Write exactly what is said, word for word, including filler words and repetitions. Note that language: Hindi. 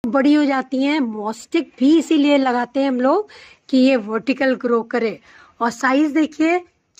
बड़ी हो जाती हैं। मॉस्टिक भी इसीलिए लगाते हैं हम लोग कि ये वर्टिकल ग्रो करे। और साइज देखिए